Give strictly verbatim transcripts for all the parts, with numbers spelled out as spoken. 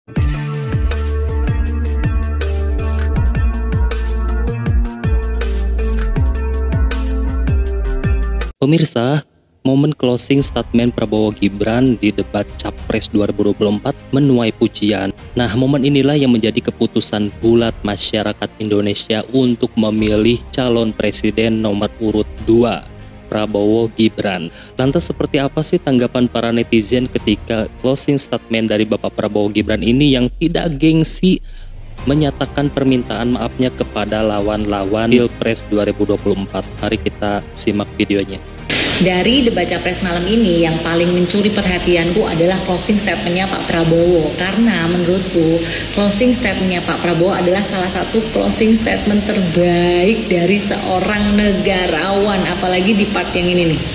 Pemirsa, momen closing statement Prabowo Gibran di debat Capres dua ribu dua puluh empat menuai pujian. Nah, momen inilah yang menjadi keputusan bulat masyarakat Indonesia untuk memilih calon presiden nomor urut dua, Prabowo Gibran. Lantas seperti apa sih tanggapan para netizen ketika closing statement dari Bapak Prabowo Gibran ini yang tidak gengsi menyatakan permintaan maafnya kepada lawan-lawan Pilpres dua ribu dua puluh empat. Mari kita simak videonya. Dari debat Capres malam ini yang paling mencuri perhatianku adalah closing statementnya Pak Prabowo. Karena menurutku closing statementnya Pak Prabowo adalah salah satu closing statement terbaik dari seorang negarawan, apalagi di part yang ini nih.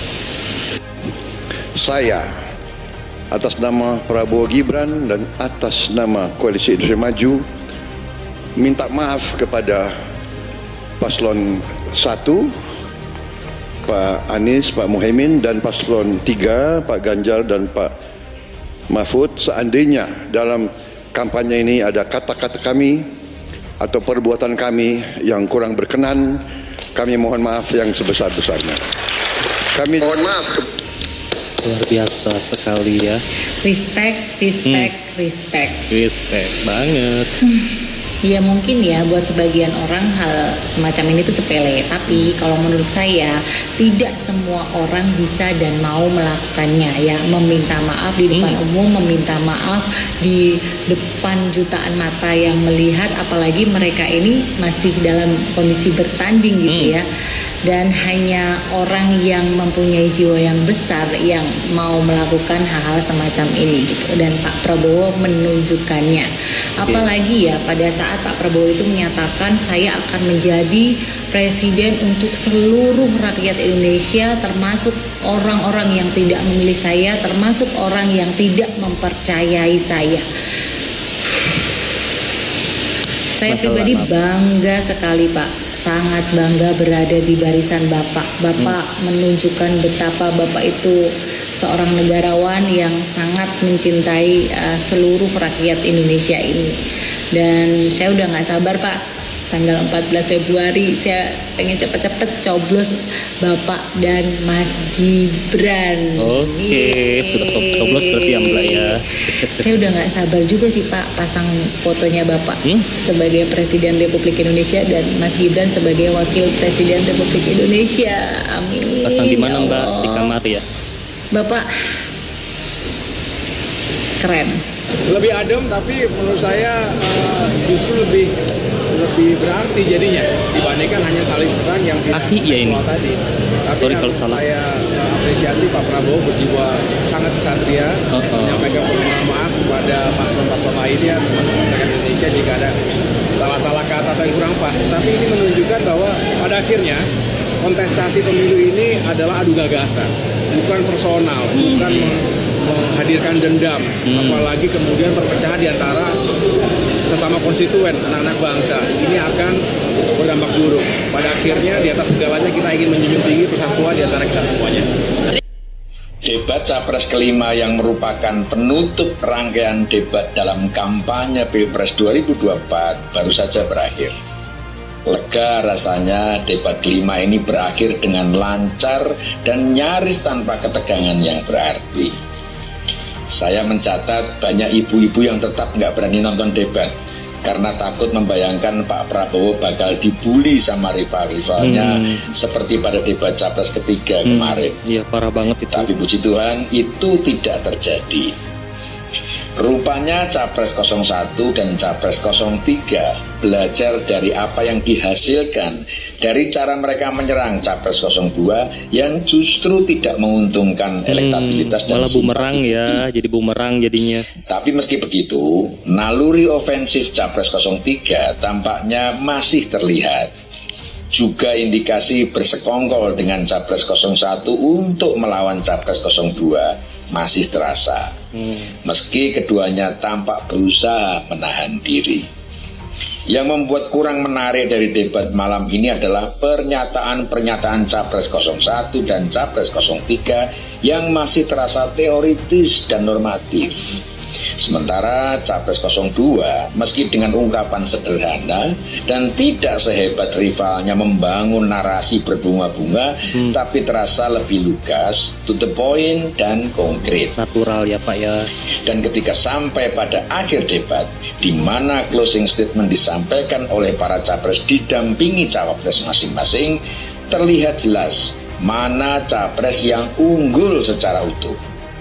Saya atas nama Prabowo Gibran dan atas nama Koalisi Indonesia Maju minta maaf kepada paslon satu Pak Anies, Pak Muhaimin, dan paslon tiga Pak Ganjar dan Pak Mahfud, seandainya dalam kampanye ini ada kata-kata kami atau perbuatan kami yang kurang berkenan, kami mohon maaf yang sebesar-besarnya. Kami mohon maaf. Luar biasa sekali ya. Respect, respect, hmm. respect. Respect banget. Ya mungkin ya buat sebagian orang hal semacam ini tuh sepele, tapi kalau menurut saya tidak semua orang bisa dan mau melakukannya ya. Meminta maaf di depan hmm. umum, meminta maaf di depan jutaan mata yang melihat, apalagi mereka ini masih dalam kondisi bertanding gitu hmm. ya. Dan hanya orang yang mempunyai jiwa yang besar yang mau melakukan hal-hal semacam ini gitu. Dan Pak Prabowo menunjukkannya. Apalagi ya pada saat Pak Prabowo itu menyatakan saya akan menjadi presiden untuk seluruh rakyat Indonesia, termasuk orang-orang yang tidak memilih saya, termasuk orang yang tidak mempercayai saya. Saya pribadi bangga sekali Pak, sangat bangga berada di barisan Bapak. Bapak hmm. menunjukkan betapa Bapak itu seorang negarawan yang sangat mencintai uh, seluruh rakyat Indonesia ini. Dan saya udah gak sabar Pak, tanggal empat belas Februari saya pengen cepet-cepet coblos Bapak dan Mas Gibran. Oke, sudah coblos berarti ya Mbak ya. Saya udah gak sabar juga sih Pak pasang fotonya Bapak hmm? sebagai Presiden Republik Indonesia dan Mas Gibran sebagai Wakil Presiden Republik Indonesia. Amin. Pasang di mana Mbak? Di kamar ya? Bapak keren. Lebih adem, tapi menurut saya uh, justru lebih lebih berarti jadinya dibandingkan hanya saling serang yang tidak Aki, ya ini. tadi. Tapi Sorry kalau salah. Saya uh, apresiasi Pak Prabowo berjiwa sangat kesatria, uh -oh. menyampaikan permohonan maaf kepada paslon-paslon lainnya, termasuk masyarakat Indonesia jika ada salah-salah kata atau yang kurang pas. Tapi ini menunjukkan bahwa pada akhirnya kontestasi pemilu ini adalah adu gagasan, bukan personal, hmm. bukan menghadirkan dendam, hmm. apalagi kemudian perpecahan di antara sesama konstituen, anak-anak bangsa. Ini akan berdampak buruk. Pada akhirnya di atas segalanya kita ingin menjunjung tinggi persatuan di antara kita semuanya. Debat Capres kelima yang merupakan penutup rangkaian debat dalam kampanye Pilpres dua ribu dua puluh empat baru saja berakhir. Lega rasanya debat kelima ini berakhir dengan lancar dan nyaris tanpa ketegangan yang berarti. Saya mencatat banyak ibu-ibu yang tetap nggak berani nonton debat karena takut membayangkan Pak Prabowo bakal dibully sama rival-rivalnya hmm. seperti pada debat Capres ketiga hmm. kemarin. Iya, parah banget itu. Tapi puji Tuhan itu tidak terjadi. Rupanya Capres nol satu dan Capres nol tiga belajar dari apa yang dihasilkan dari cara mereka menyerang Capres nol dua yang justru tidak menguntungkan elektabilitas hmm, dan malah bumerang ya, jadi bumerang jadinya. Tapi meski begitu, naluri ofensif Capres nol tiga tampaknya masih terlihat. Juga indikasi bersekongkol dengan Capres nol satu untuk melawan Capres nol dua masih terasa. Hmm. Meski keduanya tampak berusaha menahan diri. Yang membuat kurang menarik dari debat malam ini adalah pernyataan-pernyataan Capres nol satu dan Capres nol tiga yang masih terasa teoritis dan normatif. Sementara Capres nol dua meski dengan ungkapan sederhana dan tidak sehebat rivalnya membangun narasi berbunga-bunga, hmm. tapi terasa lebih lugas, to the point dan konkret. Natural ya Pak ya. Dan ketika sampai pada akhir debat, di mana closing statement disampaikan oleh para capres didampingi cawapres masing-masing, terlihat jelas mana capres yang unggul secara utuh.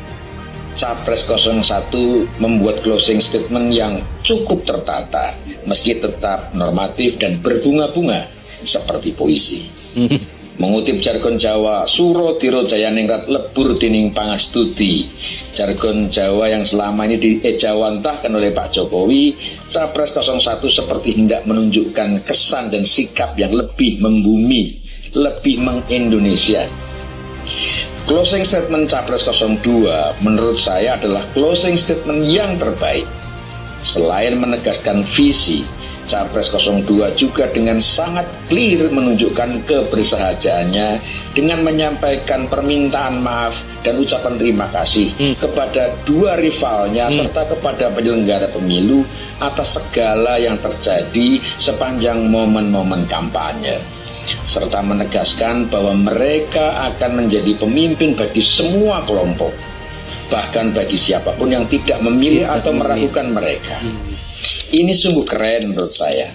Capres nol satu membuat closing statement yang cukup tertata, meski tetap normatif dan berbunga-bunga seperti puisi. Mengutip jargon Jawa, suro tiro jayaningrat lebur dining pangastuti. Jargon Jawa yang selama ini diejawantahkan oleh Pak Jokowi, Capres nol satu seperti hendak menunjukkan kesan dan sikap yang lebih membumi, lebih meng-Indonesia. Closing statement Capres nol dua menurut saya adalah closing statement yang terbaik. Selain menegaskan visi, Capres nol dua juga dengan sangat clear menunjukkan kebersahajaannya dengan menyampaikan permintaan maaf dan ucapan terima kasih hmm. kepada dua rivalnya hmm. serta kepada penyelenggara pemilu atas segala yang terjadi sepanjang momen-momen kampanye, serta menegaskan bahwa mereka akan menjadi pemimpin bagi semua kelompok, bahkan bagi siapapun yang tidak memilih atau meragukan mereka. Ini sungguh keren menurut saya.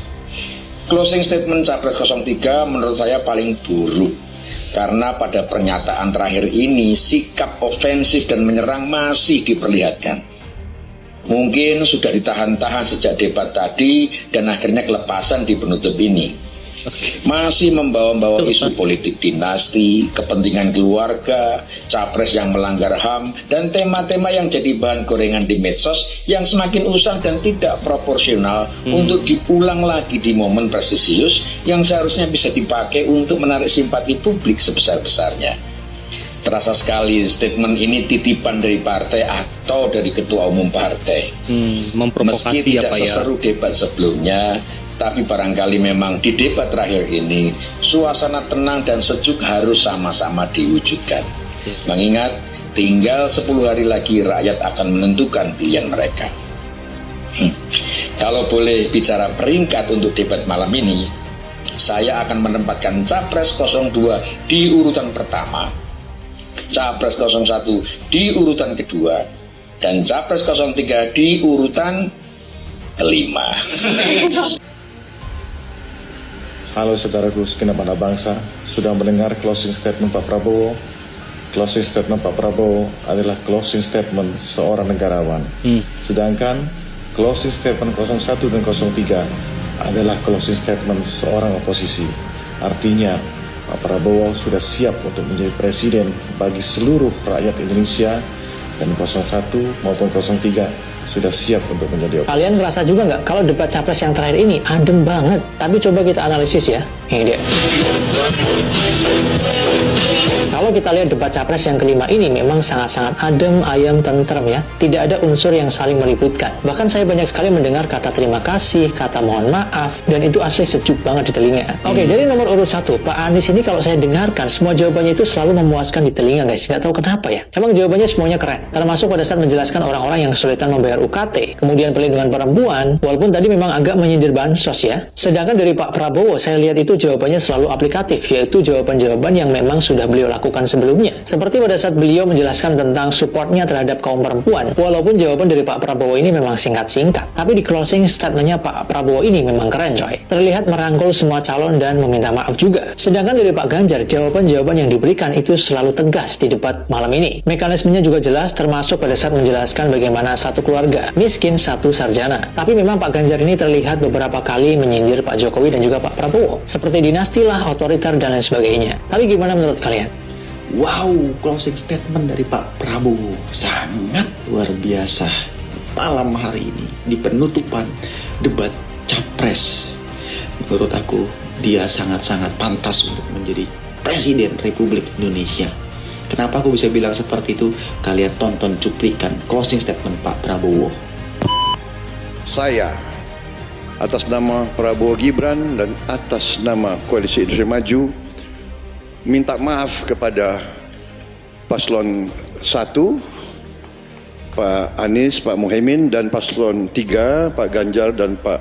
Closing statement Capres nol tiga menurut saya paling buruk, karena pada pernyataan terakhir ini sikap ofensif dan menyerang masih diperlihatkan. Mungkin sudah ditahan-tahan sejak debat tadi dan akhirnya kelepasan di penutup ini. Masih membawa-bawa isu politik dinasti, kepentingan keluarga, capres yang melanggar H A M, dan tema-tema yang jadi bahan gorengan di medsos yang semakin usang dan tidak proporsional hmm. untuk diulang lagi di momen prestisius yang seharusnya bisa dipakai untuk menarik simpati publik sebesar-besarnya. Terasa sekali statement ini titipan dari partai atau dari ketua umum partai. Hmm, memprovokasi Meski tidak ya, Pak, seseru ya. debat sebelumnya, tapi barangkali memang di debat terakhir ini suasana tenang dan sejuk harus sama-sama diwujudkan. Mengingat tinggal sepuluh hari lagi rakyat akan menentukan pilihan mereka. Hmm. Kalau boleh bicara peringkat untuk debat malam ini, saya akan menempatkan Capres nol dua di urutan pertama, Capres nol satu di urutan kedua, dan Capres nol tiga di urutan kelima. Halo saudaraku segenap anak bangsa, sudah mendengar closing statement Pak Prabowo? Closing statement Pak Prabowo adalah closing statement seorang negarawan. Hmm. Sedangkan closing statement nol satu dan nol tiga adalah closing statement seorang oposisi. Artinya Pak Prabowo sudah siap untuk menjadi presiden bagi seluruh rakyat Indonesia, dan nol satu maupun nol tiga sudah siap untuk menjadi oposisi. Kalian merasa juga nggak kalau debat capres yang terakhir ini adem banget? Tapi coba kita analisis ya. Ini dia. Kalau kita lihat debat capres yang kelima ini memang sangat-sangat adem, ayem, tentrem ya. Tidak ada unsur yang saling meributkan. Bahkan saya banyak sekali mendengar kata terima kasih, kata mohon maaf, dan itu asli sejuk banget di telinga. Oke, hmm. dari nomor urut satu, Pak Anies ini kalau saya dengarkan, semua jawabannya itu selalu memuaskan di telinga guys. Nggak tahu kenapa ya. Emang jawabannya semuanya keren. Termasuk pada saat menjelaskan orang-orang yang kesulitan membayar U K T, kemudian perlindungan perempuan, walaupun tadi memang agak menyindir bansos ya. Sedangkan dari Pak Prabowo, saya lihat itu jawabannya selalu aplikatif, yaitu jawaban-jawaban yang memang sudah beliau lakukan sebelumnya. Seperti pada saat beliau menjelaskan tentang supportnya terhadap kaum perempuan, walaupun jawaban dari Pak Prabowo ini memang singkat-singkat, tapi di closing statementnya Pak Prabowo ini memang keren coy. Terlihat merangkul semua calon dan meminta maaf juga. Sedangkan dari Pak Ganjar, jawaban-jawaban yang diberikan itu selalu tegas di debat malam ini. Mekanismenya juga jelas, termasuk pada saat menjelaskan bagaimana satu keluarga miskin satu sarjana. Tapi memang Pak Ganjar ini terlihat beberapa kali menyindir Pak Jokowi dan juga Pak Prabowo, seperti dinasti lah, otoriter dan lain sebagainya. Tapi gimana menurut kalian? Wow, closing statement dari Pak Prabowo sangat luar biasa malam hari ini di penutupan debat capres. Menurut aku dia sangat-sangat pantas untuk menjadi Presiden Republik Indonesia. Kenapa aku bisa bilang seperti itu? Kalian tonton cuplikan closing statement Pak Prabowo. Saya atas nama Prabowo Gibran dan atas nama Koalisi Indonesia Maju minta maaf kepada paslon satu, Pak Anies, Pak Muhaimin, dan paslon tiga, Pak Ganjar dan Pak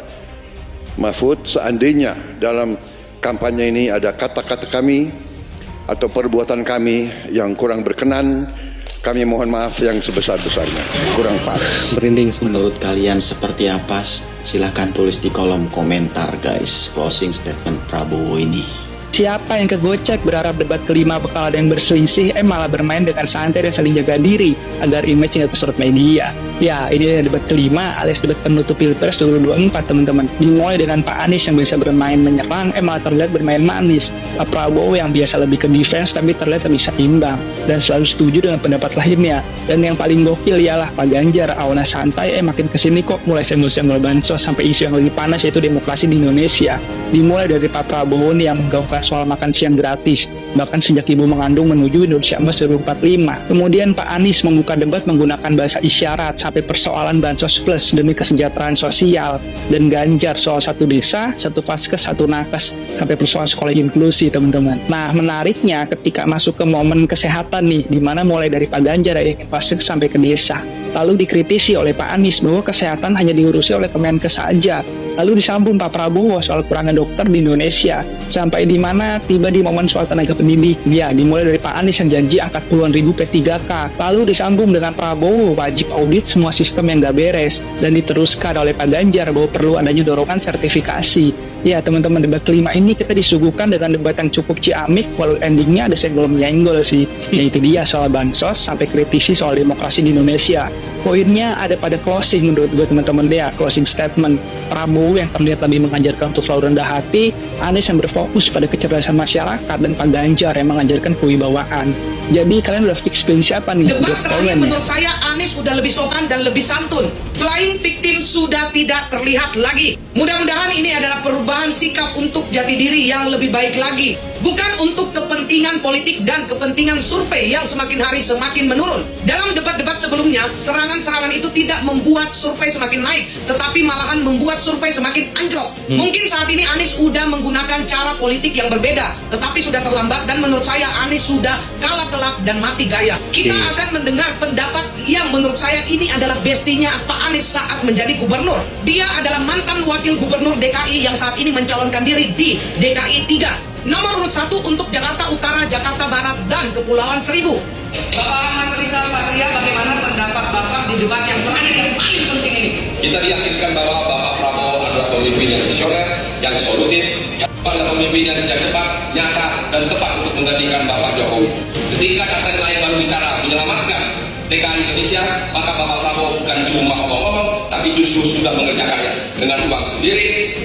Mahfud, seandainya dalam kampanye ini ada kata-kata kami atau perbuatan kami yang kurang berkenan, kami mohon maaf yang sebesar-besarnya. Kurang pas. Merinding semua. Menurut kalian seperti apa? Silahkan tulis di kolom komentar guys, closing statement Prabowo ini. Siapa yang kegocek berharap debat kelima bakal ada yang berselisih, eh malah bermain dengan santai dan saling jaga diri agar image nggak kesorot media. Ya, ini debat kelima alias debat penutup Pilpres dua ribu dua puluh empat teman-teman. Dimulai dengan Pak Anies yang bisa bermain menyerang, eh malah terlihat bermain manis. Pak Prabowo yang biasa lebih ke defense tapi terlihat lebih seimbang dan selalu setuju dengan pendapat lainnya. Dan yang paling gokil ialah Pak Ganjar, awalnya santai, eh makin kesini kok mulai senggol-senggol bansos sampai isu yang lebih panas yaitu demokrasi di Indonesia. Dimulai dari Pak Prabowo nih yang menggaungkan soal makan siang gratis, bahkan sejak ibu mengandung menuju Indonesia Emas dua ribu empat puluh lima. Kemudian Pak Anies membuka debat menggunakan bahasa isyarat sampai persoalan bansos plus demi kesejahteraan sosial, dan Ganjar soal satu desa, satu vaskes, satu nakes, sampai persoalan sekolah inklusi teman-teman. Nah menariknya ketika masuk ke momen kesehatan nih, dimana mulai dari Pak Ganjar yang ingin vaskes sampai ke desa, lalu dikritisi oleh Pak Anies bahwa kesehatan hanya diurusi oleh Kemenkes saja. Lalu disambung Pak Prabowo soal kurangnya dokter di Indonesia, sampai di mana tiba di momen soal tenaga pendidik. Ya, dimulai dari Pak Anies yang janji angkat puluhan ribu P tiga K. Lalu disambung dengan Prabowo wajib audit semua sistem yang gak beres, dan diteruskan oleh Pak Ganjar bahwa perlu adanya dorongan sertifikasi. Ya teman-teman, debat kelima ini kita disuguhkan dengan debat yang cukup ciamik, walau endingnya ada senggol-menyenggol sih. Yaitu dia soal bansos sampai kritisi soal demokrasi di Indonesia. Poinnya ada pada closing menurut gue teman-teman dia, closing statement. Prabowo yang terlihat lebih mengajarkan untuk selalu rendah hati, Anies yang berfokus pada kecerdasan masyarakat, dan Pak Ganjar yang mengajarkan kewibawaan. Jadi kalian udah fix pilih siapa nih? Debat terakhir menurut saya Anies udah lebih sopan dan lebih santun. Flying victim sudah tidak terlihat lagi. Mudah-mudahan ini adalah perubahan sikap untuk jati diri yang lebih baik lagi. Bukan untuk kepentingan politik dan kepentingan survei yang semakin hari semakin menurun. Dalam debat-debat sebelumnya, serangan-serangan itu tidak membuat survei semakin naik, tetapi malahan membuat survei semakin anjlok. Hmm. Mungkin saat ini Anies sudah menggunakan cara politik yang berbeda, tetapi sudah terlambat, dan menurut saya Anies sudah kalah telak dan mati gaya. Kita hmm. akan mendengar pendapat yang menurut saya ini adalah bestinya Pak Anies saat menjadi gubernur. Dia adalah mantan wakil gubernur D K I yang saat ini mencalonkan diri di D K I tiga. Nomor urut satu untuk Jakarta Utara, Jakarta Barat, dan Kepulauan Seribu. Bapak Ahmad Rizal Patria, bagaimana pendapat Bapak di debat yang terakhir yang paling penting ini? Kita diyakinkan bahwa Bapak Prabowo adalah pemimpin yang visioner, yang solutif, yang adalah pemimpin yang cepat, nyata, dan tepat untuk menggantikan Bapak Jokowi. Ketika capres lain baru bicara menyelamatkan D K I Indonesia, maka Bapak Prabowo bukan cuma omong-omong, tapi justru sudah mengerjakannya dengan uang sendiri,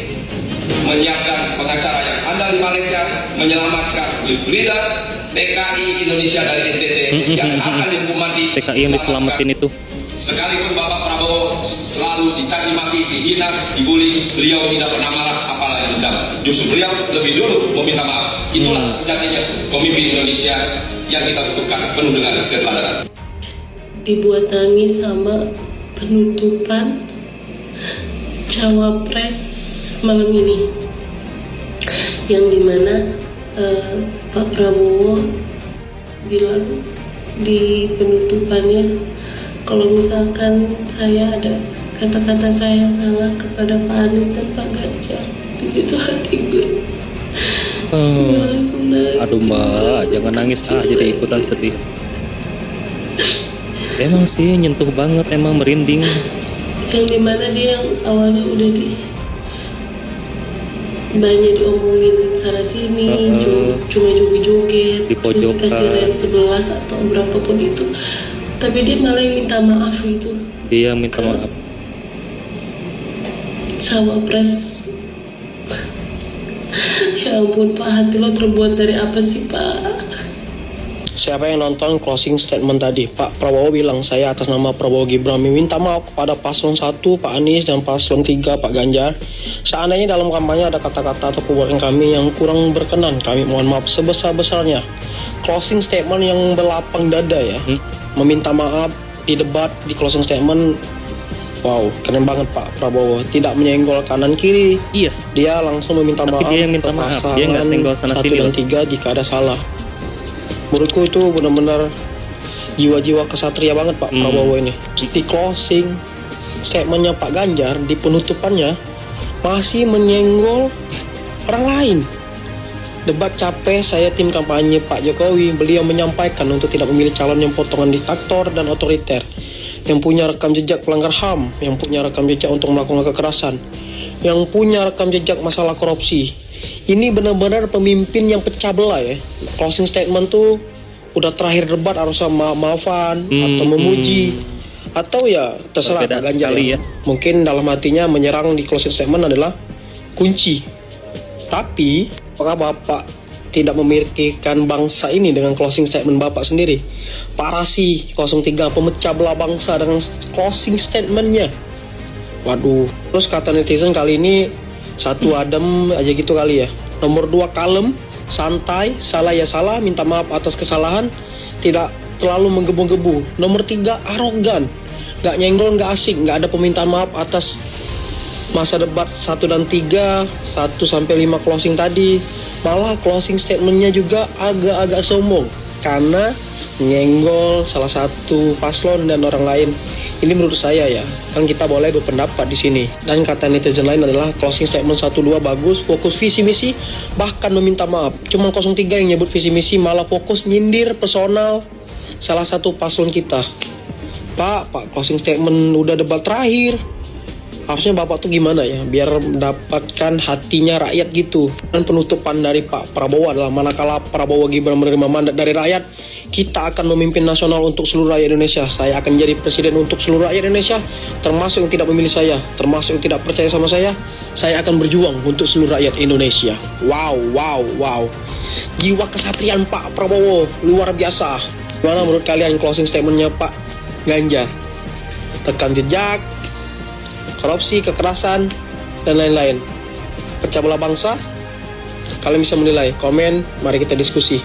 menyiapkan pengacara yang andal di Malaysia, menyelamatkan leader D K I Indonesia dari N T T yang akan dihukum mati. D K I yang diselamatin itu. Sekalipun Bapak Prabowo selalu dicaci maki, dihina, dibully, beliau tidak pernah marah, apalagi dendam. Justru beliau lebih dulu meminta maaf. Itulah hmm. sejatinya pemimpin Indonesia yang kita butuhkan, penuh dengan keteladanan. Dibuat nangis sama penutupan cawapres malam ini, yang dimana uh, Pak Prabowo bilang di penutupannya, kalau misalkan saya ada kata-kata saya yang salah kepada Pak Anies dan Pak Ganjar, di situ hati gue uh, aduh mbak, jangan nangis ah, jadi ikutan sedih. Emang sih nyentuh banget, emang merinding. Yang dimana dia yang awalnya udah di banyak diomongin sana sini, uh, uh, cuma joget-joget, terus kasih rate sebelas atau berapapun itu, tapi dia malah yang minta maaf gitu. Dia minta maaf. Cawapres. Ya ampun Pak, hati lo terbuat dari apa sih Pak? Siapa yang nonton closing statement tadi? Pak Prabowo bilang, saya atas nama Prabowo Gibran meminta maaf kepada paslon satu Pak Anies dan paslon tiga Pak Ganjar. Seandainya dalam kampanye ada kata-kata atau perbuatan kami yang kurang berkenan, kami mohon maaf sebesar-besarnya. Closing statement yang berlapang dada ya. Hmm? Meminta maaf di debat, di closing statement. Wow, keren banget Pak Prabowo. Tidak menyenggol kanan kiri. Iya. Dia langsung meminta Tapi maaf dia minta ke maaf. pasangan Dia nggak senggol sana satu sini dan loh. tiga jika ada salah. Menurutku itu benar-benar jiwa-jiwa kesatria banget Pak hmm. Prabowo ini. Di closing statementnya Pak Ganjar, di penutupannya masih menyenggol orang lain. Debat capres saya tim kampanye Pak Jokowi, beliau menyampaikan untuk tidak memilih calon yang potongan diktator dan otoriter, yang punya rekam jejak pelanggar H A M, yang punya rekam jejak untuk melakukan kekerasan, yang punya rekam jejak masalah korupsi. Ini benar-benar pemimpin yang pecah belah ya. Closing statement tuh udah terakhir debat harus ma-maafan hmm, atau memuji hmm. atau ya terserah Pak Ganjar ya. ya. Mungkin dalam hatinya menyerang di closing statement adalah kunci. Tapi apakah Bapak tidak memikirkan bangsa ini dengan closing statement Bapak sendiri? Pak Rasi nol tiga pemecah belah bangsa dengan closing statementnya. Waduh. Terus kata netizen kali ini satu adem aja gitu kali ya. Nomor dua kalem, santai, salah ya salah, minta maaf atas kesalahan, tidak terlalu menggebu-gebu. Nomor tiga arogan, gak nyenggol, gak asik, gak ada permintaan maaf atas masa debat satu dan tiga, satu sampai lima closing tadi. Malah closing statementnya juga agak-agak sombong karena nyenggol salah satu paslon dan orang lain. Ini menurut saya ya, kan kita boleh berpendapat di sini. Dan kata netizen lain adalah closing statement satu dua bagus, fokus visi misi, bahkan meminta maaf. Cuma nol tiga yang nyebut visi misi, malah fokus nyindir personal salah satu paslon kita. Pak, Pak closing statement udah debat terakhir. Harusnya Bapak tuh gimana ya, biar mendapatkan hatinya rakyat gitu. Dan penutupan dari Pak Prabowo adalah manakala Prabowo Gibran menerima mandat dari rakyat, kita akan memimpin nasional untuk seluruh rakyat Indonesia. Saya akan jadi presiden untuk seluruh rakyat Indonesia, termasuk yang tidak memilih saya, termasuk yang tidak percaya sama saya. Saya akan berjuang untuk seluruh rakyat Indonesia. Wow, wow, wow. Jiwa kesatriaan Pak Prabowo luar biasa. Gimana menurut kalian closing statementnya Pak Ganjar? Rekam jejak, korupsi, kekerasan, dan lain-lain. Pecah belah bangsa. Kalian bisa menilai, komen, mari kita diskusi.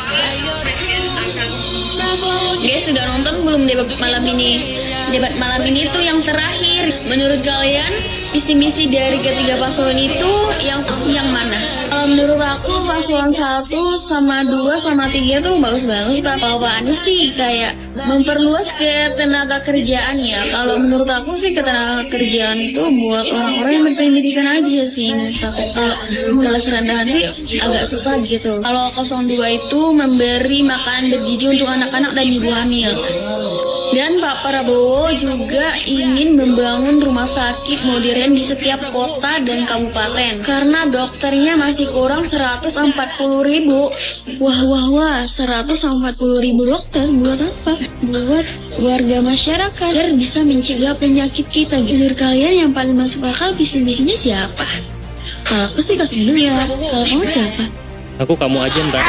Guys, sudah nonton belum debat malam ini? Debat malam ini tuh yang terakhir. Menurut kalian, visi misi dari ketiga paslon itu yang yang mana? Kalau menurut aku paslon satu sama dua sama tiga tuh bagus banget Pak. Kalau Pak Anies sih kayak memperluas ke tenaga kerjaannya. Kalau menurut aku sih ketenaga kerjaan itu buat orang-orang yang berpendidikan aja sih menurut aku. Kalau kelas rendahan sih agak susah gitu. Kalau nol dua itu memberi makanan bergizi untuk anak-anak dan ibu hamil. Dan Pak Prabowo juga ingin membangun rumah sakit modern di setiap kota dan kabupaten karena dokternya masih kurang seratus empat puluh ribu. Wah wah wah, seratus empat puluh ribu dokter buat apa? Buat warga masyarakat biar bisa mencegah penyakit kita. Menurut kalian yang paling masuk akal visi-misinya siapa? Kalau aku sih kasih dulu ya. Kalau kamu siapa? Aku kamu aja Mbak.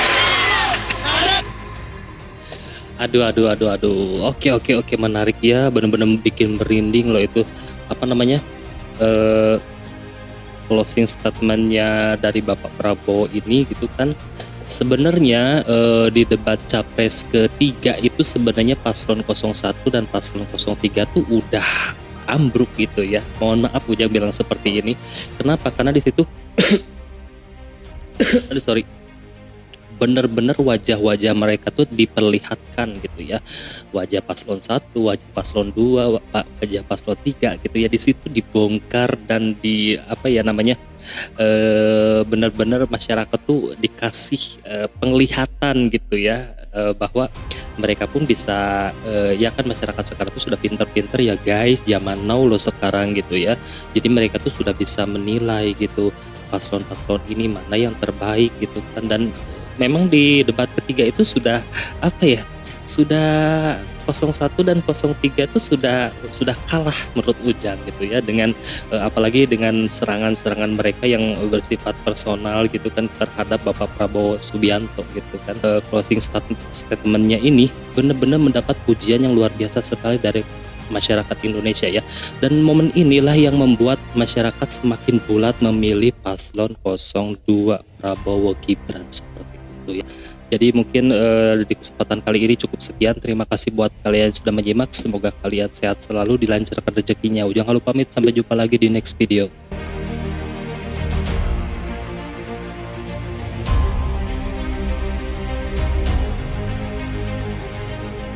Aduh, aduh, aduh, aduh. Oke, oke, oke, menarik ya. Bener-bener bikin merinding loh itu. Apa namanya? Uh, closing statementnya dari Bapak Prabowo ini gitu kan. Sebenarnya uh, di debat capres ketiga itu sebenarnya paslon nol satu dan paslon nol tiga tuh udah ambruk gitu ya. Mohon maaf Ujang bilang seperti ini. Kenapa? Karena di situ aduh sorry. Bener-bener wajah-wajah mereka tuh diperlihatkan gitu ya, wajah paslon satu, wajah paslon dua, wajah paslon tiga gitu ya, di situ dibongkar dan di apa ya namanya e, bener-bener masyarakat tuh dikasih e, penglihatan gitu ya, e, bahwa mereka pun bisa e, ya kan masyarakat sekarang tuh sudah pinter-pinter ya guys, zaman now loh sekarang gitu ya, jadi mereka tuh sudah bisa menilai gitu paslon-paslon ini mana yang terbaik gitu kan. Dan memang di debat ketiga itu sudah apa ya, sudah nol satu dan nol tiga itu sudah sudah kalah menurut Ujang gitu ya, dengan eh, apalagi dengan serangan-serangan mereka yang bersifat personal gitu kan terhadap Bapak Prabowo Subianto gitu kan. Eh, closing statement-nya ini benar-benar mendapat pujian yang luar biasa sekali dari masyarakat Indonesia ya, dan momen inilah yang membuat masyarakat semakin bulat memilih paslon nol dua Prabowo Gibran seperti ya. Jadi mungkin uh, di kesempatan kali ini cukup sekian. Terima kasih buat kalian yang sudah menyimak. Semoga kalian sehat selalu, dilancarkan rezekinya. Jangan lupa pamit, sampai jumpa lagi di next video.